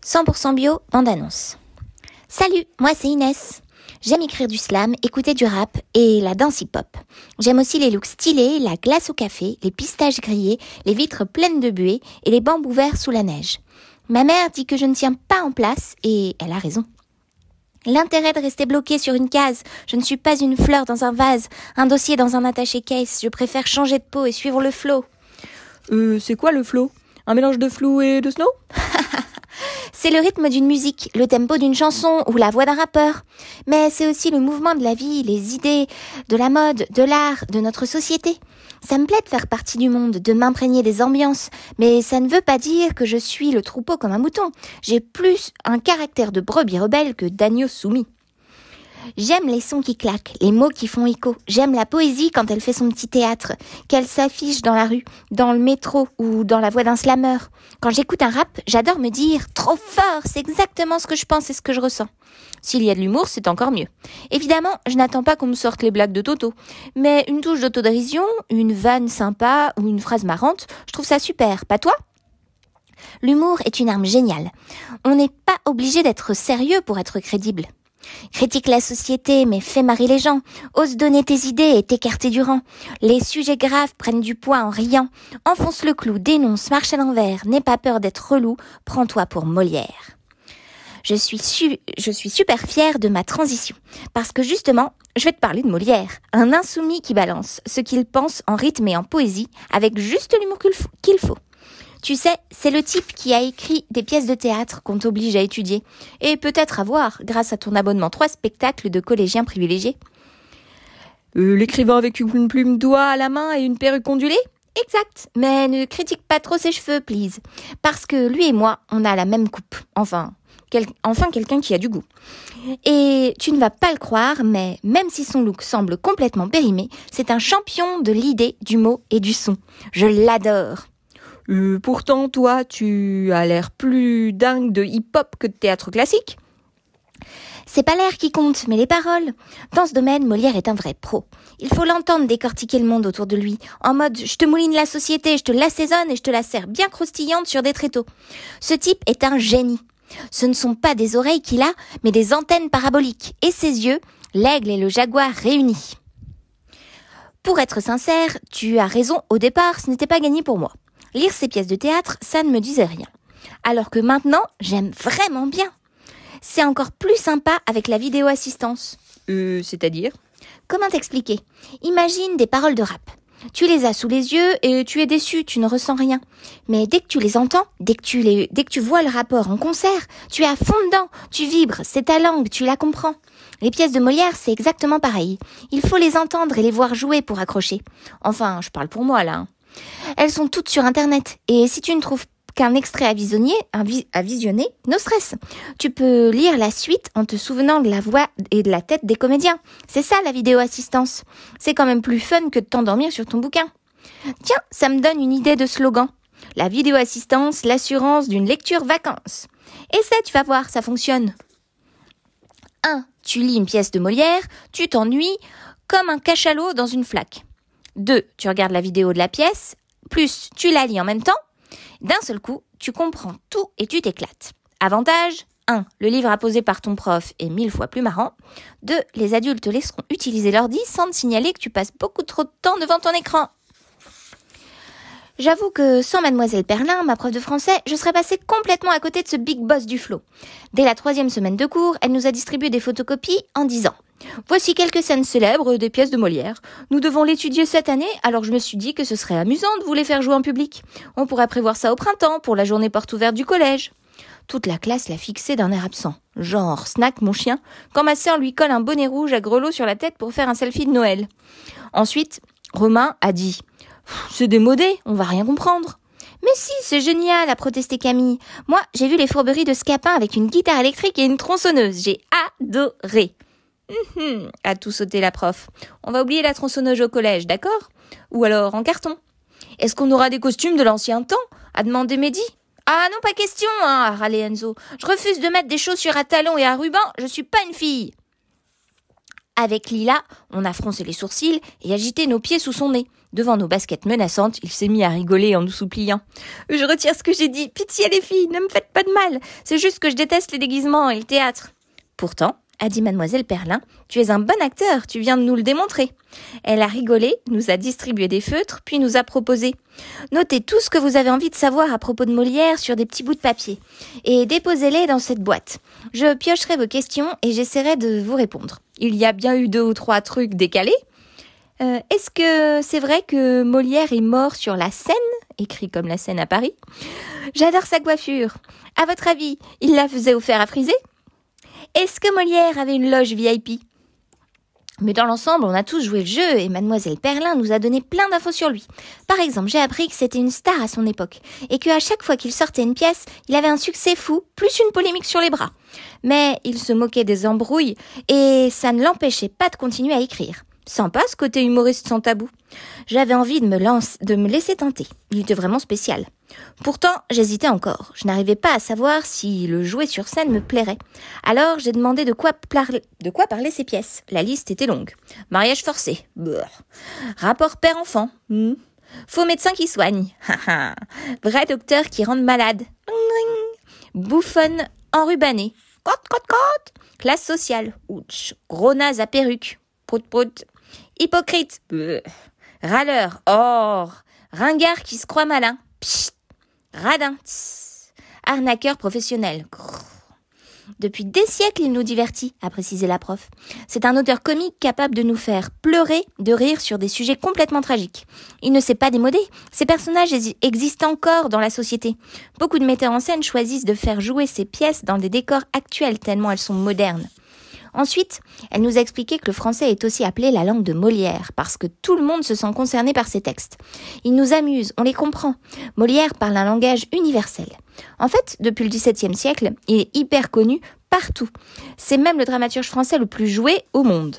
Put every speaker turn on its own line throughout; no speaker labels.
100% bio, bande-annonce. Salut, moi c'est Inès. J'aime écrire du slam, écouter du rap et la danse hip-hop. J'aime aussi les looks stylés, la glace au café, les pistaches grillées, les vitres pleines de buée et les bambous verts sous la neige. Ma mère dit que je ne tiens pas en place et elle a raison. L'intérêt de rester bloqué sur une case, je ne suis pas une fleur dans un vase, un dossier dans un attaché case, je préfère changer de peau et suivre le flow.
C'est quoi le flow? Un mélange de flou et de snow?
C'est le rythme d'une musique, le tempo d'une chanson ou la voix d'un rappeur. Mais c'est aussi le mouvement de la vie, les idées, de la mode, de l'art, de notre société. Ça me plaît de faire partie du monde, de m'imprégner des ambiances, mais ça ne veut pas dire que je suis le troupeau comme un mouton. J'ai plus un caractère de brebis rebelle que d'agneau soumis. J'aime les sons qui claquent, les mots qui font écho. J'aime la poésie quand elle fait son petit théâtre, qu'elle s'affiche dans la rue, dans le métro ou dans la voix d'un slammer. Quand j'écoute un rap, j'adore me dire « trop fort, c'est exactement ce que je pense et ce que je ressens ». S'il y a de l'humour, c'est encore mieux. Évidemment, je n'attends pas qu'on me sorte les blagues de Toto, mais une touche d'autodérision, une vanne sympa ou une phrase marrante, je trouve ça super, pas toi ? L'humour est une arme géniale. On n'est pas obligé d'être sérieux pour être crédible. Critique la société, mais fais marrer les gens. Ose donner tes idées et t'écarter du rang. Les sujets graves prennent du poids en riant. Enfonce le clou, dénonce, marche à l'envers. N'aie pas peur d'être relou, prends-toi pour Molière. Je suis super fière de ma transition. Parce que justement, je vais te parler de Molière. Un insoumis qui balance ce qu'il pense en rythme et en poésie, avec juste l'humour qu'il faut. Tu sais, c'est le type qui a écrit des pièces de théâtre qu'on t'oblige à étudier. Et peut-être à voir, grâce à ton abonnement 3 spectacles de collégiens privilégiés.
L'écrivain avec une plume d'oie à la main et une perruque ondulée?
Exact, mais ne critique pas trop ses cheveux, please. Parce que lui et moi, on a la même coupe. Enfin, quelqu'un qui a du goût. Et tu ne vas pas le croire, mais même si son look semble complètement périmé, c'est un champion de l'idée, du mot et du son. Je l'adore.
Pourtant, toi, tu as l'air plus dingue de hip-hop que de théâtre classique.
C'est pas l'air qui compte, mais les paroles. Dans ce domaine, Molière est un vrai pro. Il faut l'entendre décortiquer le monde autour de lui, en mode « je te mouline la société, je te l'assaisonne et je te la sers bien croustillante sur des tréteaux ». Ce type est un génie. Ce ne sont pas des oreilles qu'il a, mais des antennes paraboliques. Et ses yeux, l'aigle et le jaguar réunis. Pour être sincère, tu as raison, au départ, ce n'était pas gagné pour moi. Lire ces pièces de théâtre, ça ne me disait rien. Alors que maintenant, j'aime vraiment bien. C'est encore plus sympa avec la vidéo-assistance.
C'est-à-dire?
Comment t'expliquer? Imagine des paroles de rap. Tu les as sous les yeux et tu es déçu, tu ne ressens rien. Mais dès que tu les entends, dès que tu vois le rapport en concert, tu es à fond dedans, tu vibres, c'est ta langue, tu la comprends. Les pièces de Molière, c'est exactement pareil. Il faut les entendre et les voir jouer pour accrocher. Enfin, je parle pour moi là. Elles sont toutes sur Internet. Et si tu ne trouves qu'un extrait à visionner, no stress. Tu peux lire la suite en te souvenant de la voix et de la tête des comédiens. C'est ça la vidéo-assistance. C'est quand même plus fun que de t'endormir sur ton bouquin. Tiens, ça me donne une idée de slogan. La vidéo-assistance, l'assurance d'une lecture vacances. Essaie, tu vas voir, ça fonctionne. 1. Tu lis une pièce de Molière, tu t'ennuies comme un cachalot dans une flaque. 2. Tu regardes la vidéo de la pièce, plus tu la lis en même temps. D'un seul coup, tu comprends tout et tu t'éclates. Avantage 1. Le livre apposé par ton prof est 1000 fois plus marrant. 2. Les adultes laisseront utiliser l'ordi sans te signaler que tu passes beaucoup trop de temps devant ton écran. J'avoue que sans Mademoiselle Perlin, ma prof de français, je serais passée complètement à côté de ce big boss du flow. Dès la 3e semaine de cours, elle nous a distribué des photocopies en disant « Voici quelques scènes célèbres des pièces de Molière. Nous devons l'étudier cette année, alors je me suis dit que ce serait amusant de vous les faire jouer en public. On pourrait prévoir ça au printemps, pour la journée porte ouverte du collège. » Toute la classe l'a fixé d'un air absent. Genre, snack mon chien, quand ma sœur lui colle un bonnet rouge à grelots sur la tête pour faire un selfie de Noël. Ensuite, Romain a dit « C'est démodé, on va rien comprendre. » Mais si, c'est génial, a protesté Camille. Moi, j'ai vu les fourberies de Scapin avec une guitare électrique et une tronçonneuse. J'ai adoré. A tout sauté la prof. On va oublier la tronçonneuse au collège, d'accord? Ou alors en carton. Est-ce qu'on aura des costumes de l'ancien temps? A demandé Mehdi. Ah non, pas question, a râlé Enzo. Je refuse de mettre des chaussures à talons et à rubans, je suis pas une fille. Avec Lila, on a froncé les sourcils et agité nos pieds sous son nez.
Devant nos baskets menaçantes, il s'est mis à rigoler en nous suppliant. « Je retire ce que j'ai dit. Pitié les filles, ne me faites pas de mal. C'est juste que je déteste les déguisements et le théâtre. » Pourtant, a dit mademoiselle Perlin, tu es un bon acteur, tu viens de nous le démontrer. Elle a rigolé, nous a distribué des feutres, puis nous a proposé. Notez tout ce que vous avez envie de savoir à propos de Molière sur des petits bouts de papier et déposez-les dans cette boîte. Je piocherai vos questions et j'essaierai de vous répondre. Il y a bien eu 2 ou 3 trucs décalés. Est-ce que c'est vrai que Molière est mort sur la Seine, écrit comme la Seine à Paris? J'adore sa coiffure. À votre avis, il la faisait au fer à friser? Est-ce que Molière avait une loge VIP? Mais dans l'ensemble, on a tous joué le jeu et mademoiselle Perlin nous a donné plein d'infos sur lui. Par exemple, j'ai appris que c'était une star à son époque et qu'à chaque fois qu'il sortait une pièce, il avait un succès fou, plus une polémique sur les bras. Mais il se moquait des embrouilles et ça ne l'empêchait pas de continuer à écrire. Sympa ce côté humoriste sans tabou. J'avais envie de me laisser tenter. Il était vraiment spécial. Pourtant, j'hésitais encore. Je n'arrivais pas à savoir si le jouer sur scène me plairait. Alors, j'ai demandé de quoi parler ces pièces. La liste était longue. Mariage forcé. Brrr. Rapport père-enfant. Faux médecin qui soigne. Vrai docteur qui rend malade. Bouffonne enrubannée. Classe sociale. Ouch. Gros naze à perruque. Prout. Hypocrite. Râleur. Or. Ringard qui se croit malin. Psst. Radin. Tss. Arnaqueur professionnel. Grrr. Depuis des siècles, il nous divertit, a précisé la prof. C'est un auteur comique capable de nous faire pleurer, de rire sur des sujets complètement tragiques. Il ne s'est pas démodé. Ces personnages existent encore dans la société. Beaucoup de metteurs en scène choisissent de faire jouer ces pièces dans des décors actuels tellement elles sont modernes. Ensuite, elle nous a expliqué que le français est aussi appelé la langue de Molière, parce que tout le monde se sent concerné par ses textes. Ils nous amusent, on les comprend. Molière parle un langage universel. En fait, depuis le XVIIe siècle, il est hyper connu partout. C'est même le dramaturge français le plus joué au monde.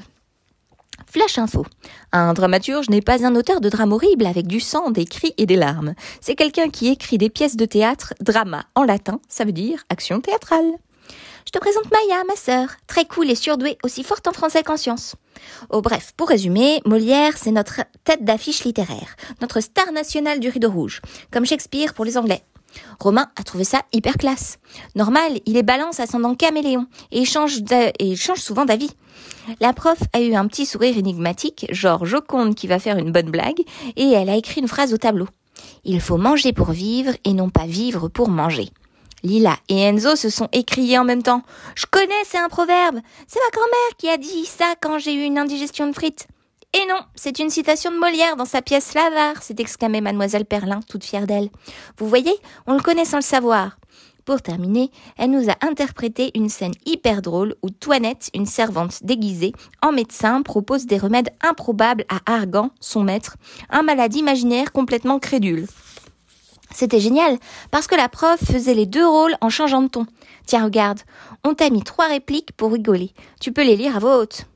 Flash info. Un dramaturge n'est pas un auteur de drame horrible avec du sang, des cris et des larmes. C'est quelqu'un qui écrit des pièces de théâtre, drama en latin, ça veut dire action théâtrale. Je te présente Maya, ma sœur, très cool et surdouée, aussi forte en français qu'en sciences. Oh bref, pour résumer, Molière, c'est notre tête d'affiche littéraire, notre star nationale du rideau rouge, comme Shakespeare pour les Anglais. Romain a trouvé ça hyper classe. Normal, il est balance ascendant caméléon, et il change souvent d'avis. La prof a eu un petit sourire énigmatique, genre Joconde qui va faire une bonne blague, et elle a écrit une phrase au tableau. Il faut manger pour vivre et non pas vivre pour manger. Lila et Enzo se sont écriés en même temps. « Je connais, c'est un proverbe. C'est ma grand-mère qui a dit ça quand j'ai eu une indigestion de frites. » Et non, c'est une citation de Molière dans sa pièce L'Avare, s'est exclamée mademoiselle Perlin, toute fière d'elle. Vous voyez, on le connaît sans le savoir. Pour terminer, elle nous a interprété une scène hyper drôle où Toinette, une servante déguisée, en médecin, propose des remèdes improbables à Argan, son maître, un malade imaginaire complètement crédule. C'était génial, parce que la prof faisait les 2 rôles en changeant de ton. Tiens, regarde, on t'a mis 3 répliques pour rigoler. Tu peux les lire à voix haute.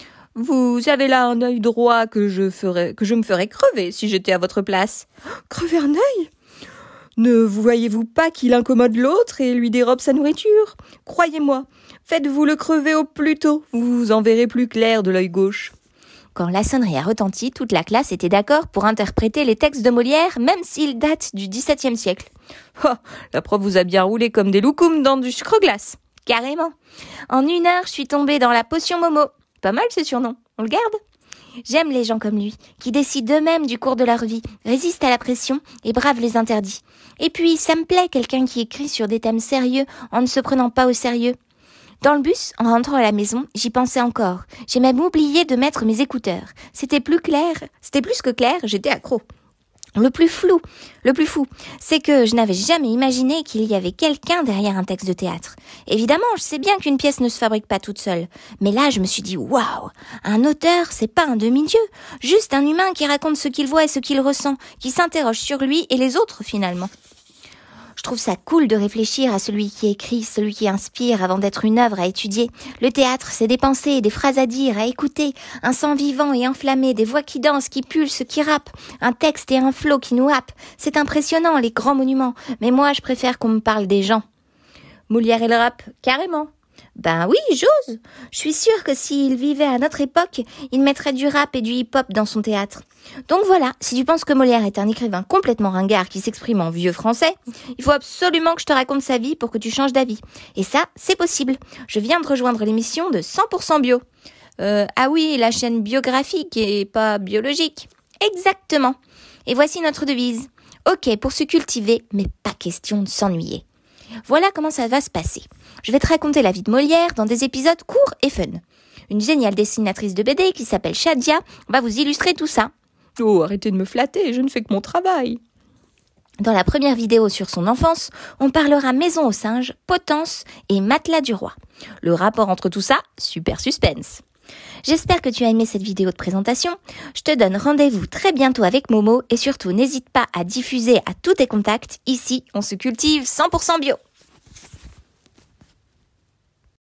Vous avez là un œil droit que je me ferais crever si j'étais à votre place. Crever un œil ? Ne voyez-vous pas qu'il incommode l'autre et lui dérobe sa nourriture ? Croyez-moi, faites-vous le crever au plus tôt, vous en verrez plus clair de l'œil gauche. Quand la sonnerie a retenti, toute la classe était d'accord pour interpréter les textes de Molière, même s'ils datent du XVIIe siècle. Oh, la prof vous a bien roulé comme des loukoums dans du sucre glace. Carrément. En 1 heure, je suis tombée dans la potion Momo. Pas mal ce surnom. On le garde ? J'aime les gens comme lui, qui décident eux-mêmes du cours de leur vie, résistent à la pression et bravent les interdits. Et puis, ça me plaît quelqu'un qui écrit sur des thèmes sérieux en ne se prenant pas au sérieux. Dans le bus, en rentrant à la maison, j'y pensais encore. J'ai même oublié de mettre mes écouteurs. C'était plus que clair, j'étais accro. Le plus fou, c'est que je n'avais jamais imaginé qu'il y avait quelqu'un derrière un texte de théâtre. Évidemment, je sais bien qu'une pièce ne se fabrique pas toute seule. Mais là, je me suis dit, waouh, un auteur, c'est pas un demi-dieu. Juste un humain qui raconte ce qu'il voit et ce qu'il ressent, qui s'interroge sur lui et les autres finalement. Je trouve ça cool de réfléchir à celui qui écrit, celui qui inspire avant d'être une œuvre à étudier. Le théâtre, c'est des pensées, des phrases à dire, à écouter, un sang vivant et enflammé, des voix qui dansent, qui pulsent, qui rappent, un texte et un flot qui nous happent. C'est impressionnant, les grands monuments, mais moi je préfère qu'on me parle des gens. Molière et le rap, carrément.
Ben oui, j'ose. Je suis sûre que s'il vivait à notre époque, il mettrait du rap et du hip-hop dans son théâtre. Donc voilà, si tu penses que Molière est un écrivain complètement ringard qui s'exprime en vieux français, il faut absolument que je te raconte sa vie pour que tu changes d'avis. Et ça, c'est possible. Je viens de rejoindre l'émission de 100% bio. Ah oui, la chaîne biographique et pas biologique. Exactement. Et voici notre devise. Ok, pour se cultiver, mais pas question de s'ennuyer. Voilà comment ça va se passer. Je vais te raconter la vie de Molière dans des épisodes courts et fun. Une géniale dessinatrice de BD qui s'appelle Shadia va vous illustrer tout ça.
Oh, arrêtez de me flatter, je ne fais que mon travail.
Dans la première vidéo sur son enfance, on parlera maison aux singes, potence et matelas du roi. Le rapport entre tout ça, super suspense. J'espère que tu as aimé cette vidéo de présentation. Je te donne rendez-vous très bientôt avec Momo et surtout n'hésite pas à diffuser à tous tes contacts. Ici, on se cultive 100% bio.